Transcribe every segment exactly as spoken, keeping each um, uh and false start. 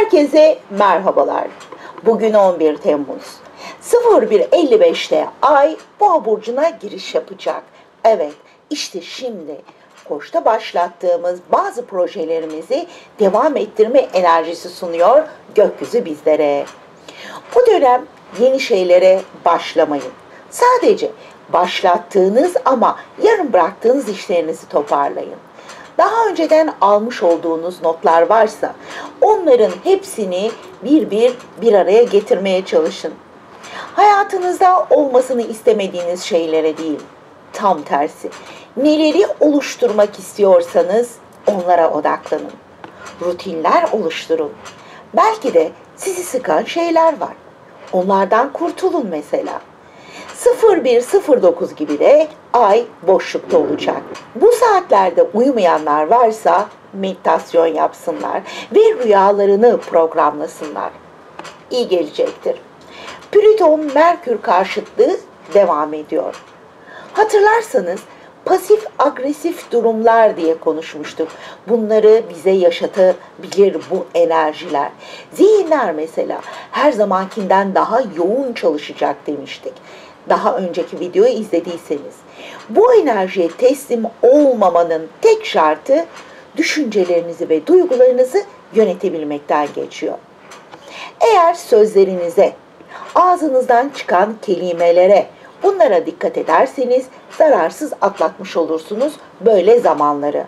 Herkese merhabalar. Bugün on bir Temmuz. sıfır bir elli beşte Ay Boğa burcuna giriş yapacak. Evet, işte şimdi Koç'ta başlattığımız bazı projelerimizi devam ettirme enerjisi sunuyor gökyüzü bizlere. Bu dönem yeni şeylere başlamayın. Sadece başlattığınız ama yarım bıraktığınız işlerinizi toparlayın. Daha önceden almış olduğunuz notlar varsa onların hepsini bir bir bir araya getirmeye çalışın. Hayatınızda olmasını istemediğiniz şeylere değil, tam tersi. Neleri oluşturmak istiyorsanız onlara odaklanın. Rutinler oluşturun. Belki de sizi sıkan şeyler var. Onlardan kurtulun mesela. sıfır bir sıfır dokuz gibi de Ay boşlukta olacak. Bu saatlerde uyumayanlar varsa meditasyon yapsınlar ve rüyalarını programlasınlar. İyi gelecektir. Plüton Merkür karşıtlığı devam ediyor. Hatırlarsanız pasif agresif durumlar diye konuşmuştuk. Bunları bize yaşatabilir bu enerjiler. Zihinler mesela her zamankinden daha yoğun çalışacak demiştik. Daha önceki videoyu izlediyseniz. Bu enerjiye teslim olmamanın tek şartı düşüncelerinizi ve duygularınızı yönetebilmekten geçiyor. Eğer sözlerinize, ağzınızdan çıkan kelimelere, bunlara dikkat ederseniz zararsız atlatmış olursunuz böyle zamanları.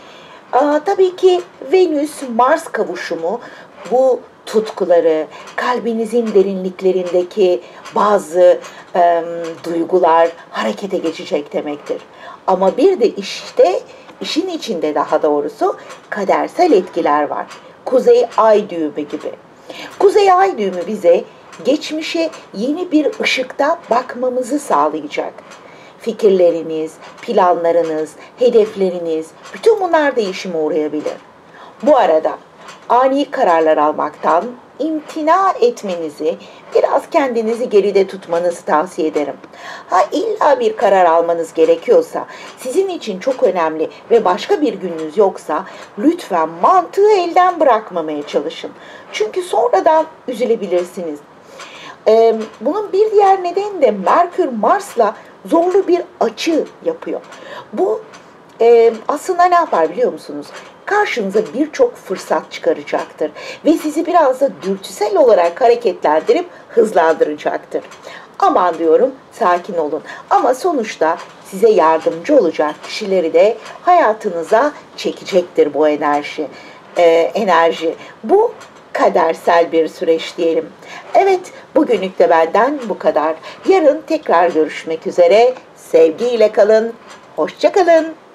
Aa, tabii ki Venüs-Mars kavuşumu bu tutkuları, kalbinizin derinliklerindeki bazı e, duygular harekete geçecek demektir. Ama bir de işte işin içinde daha doğrusu kadersel etkiler var. Kuzey ay düğümü gibi. Kuzey ay düğümü bize geçmişe yeni bir ışıkta bakmamızı sağlayacak. Fikirleriniz, planlarınız, hedefleriniz, bütün bunlar değişime uğrayabilir. Bu arada ani kararlar almaktan imtina etmenizi, biraz kendinizi geride tutmanızı tavsiye ederim. Ha illa bir karar almanız gerekiyorsa, sizin için çok önemli ve başka bir gününüz yoksa lütfen mantığı elden bırakmamaya çalışın. Çünkü sonradan üzülebilirsiniz. Ee, bunun bir diğer nedeni de Merkür Mars'la zorlu bir açı yapıyor. Bu e, aslında ne yapar biliyor musunuz? Karşınıza birçok fırsat çıkaracaktır ve sizi biraz da dürtüsel olarak hareketlendirip hızlandıracaktır. Aman diyorum, sakin olun. Ama sonuçta size yardımcı olacak kişileri de hayatınıza çekecektir bu enerji. Ee, enerji. Bu kadersel bir süreç diyelim. Evet, bugünlük de benden bu kadar. Yarın tekrar görüşmek üzere. Sevgiyle kalın. Hoşça kalın.